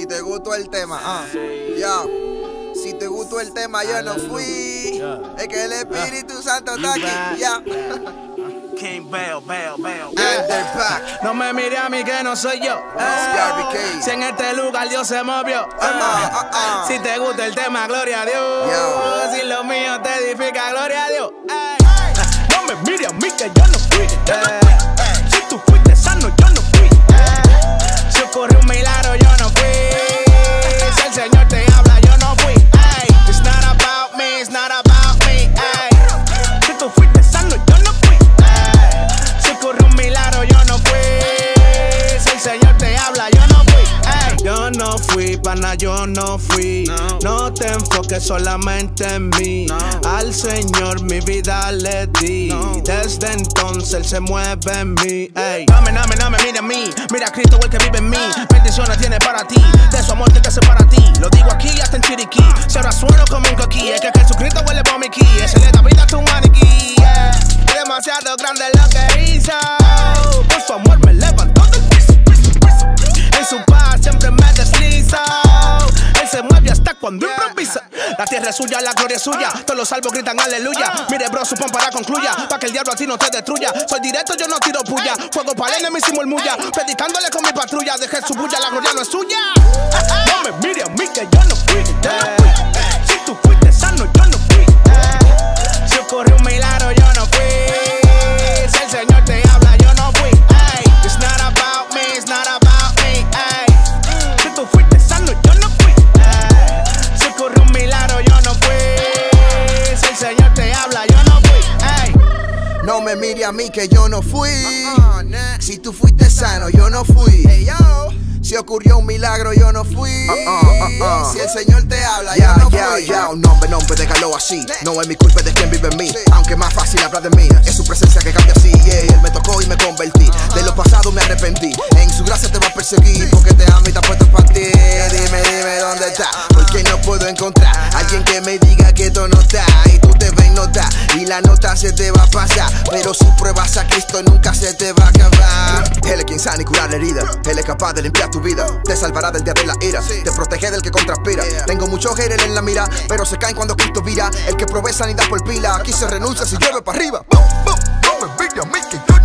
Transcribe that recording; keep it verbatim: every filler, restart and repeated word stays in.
Si te gustó el tema, ah, ya. Si te gustó el tema, yo no fui. Es que el Espíritu Santo está aquí, ya. King Bell, Bell, Bell. And they're back. No me mire a mí que no soy yo. Eh, si en este lugar Dios se movió. Eh, Uh, uh, uh. Si te gusta el tema, gloria a Dios. Yo. Si lo mío te edifica, gloria a Dios. Eh, no me mire a mí que yo no fui. Eh, si tú fuiste sano, yo no fui. Eh, si ocurrió un milagro, yo no fui. Si el Señor te habla, yo no fui. Ey, it's not about me, it's not about me. Ey, si tú fuiste sano, yo no fui. Ey, si ocurrió un milagro, yo no fui. Si el Señor te habla, yo no fui. Ey, yo no fui, pana, yo no fui. No, no te enfoques solamente en mí. No. Al Señor mi vida le di. No. Desde entonces Él se mueve en mí. Ey, dame, dame, dame, mira a mí. Mira a Cristo, el que vive en mí. Bendiciones tiene para ti. De su amor te hace para ti. Lo digo aquí hasta en Chiriquí. Si ahora sueno como un coquí. Es que Jesucristo huele por mi ki. Ese le da vida a tu maniquí. Yeah. Demasiado grande lo que hizo. Por su amor me levantó del piso. En su paz siempre me deslizo. Él se mueve hasta cuando improvisa. La tierra es suya, la gloria es suya. Todos los salvos gritan aleluya. Mire bro, su para concluya. Pa' que el diablo a ti no te destruya. Soy directo, yo no tiro puya. Fuego para el enemigo el muya. Predicándole con mi patrulla. Dejé su bulla, la gloria no es suya. No me mire a mí que yo no fui. Yo no fui. Si tú fuiste sano, yo no fui. Si ocurrió un milagro, yo no fui. Si el Señor te habla, yo no fui. Ey, it's not about me, it's not about me. Ey, si tú fuiste sano, yo no fui. Ey, si ocurrió un milagro, yo no fui. Si el Señor te habla, yo no fui. Ey. No me mire a mí que yo no fui. Si tú fuiste sano, yo no fui. Si ocurrió un milagro, yo no fui. Uh, uh, uh, uh. Si el Señor te habla, yeah, yo no yeah, fui. Yeah. No, hombre, no, hombre, déjalo así. No es mi culpa, es de quien vive en mí. Sí. Aunque más fácil hablar de mí, es su presencia que cambia así. Yeah, Él me tocó y me convertí. Uh -huh. De lo pasado me arrepentí. En su gracia te va a perseguir. Porque te ama y te ha puesto para ti. Dime, dime dónde está. Porque no puedo encontrar alguien que me diga que esto no está. Y tú te ves notar. Y la nota se te va a pasar. Pero si pruebas a Cristo nunca se te va a acabar. Él es quien sana y cura la herida. Él es capaz de limpiar tu vida. Te salvará del día de la ira. Te protege del que contraspira. Tengo muchos haters en la mira, pero se caen cuando Cristo vira. El que provee sanidad por pila. Aquí se renuncia si llueve para arriba. No me mire a mí que yo